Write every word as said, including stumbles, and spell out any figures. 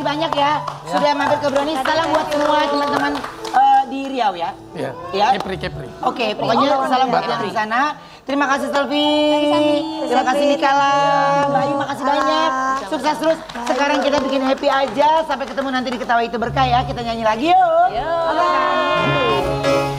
banyak ya, ya. Sudah mampir ke Brownies. Salam buat semua teman-teman uh, di Riau ya. Iya. Ya. Kepri, Kepri. Oke, okay, pokoknya oh, salam buat yang di sana. Terima kasih Selvi. Terima kasih Nikala. Mbak Ayu makasih banyak. Sukses terus. Sekarang kita bikin happy aja. Sampai ketemu nanti di Ketawa Itu Berkah ya. Kita nyanyi lagi yuk. Yuk. Bye.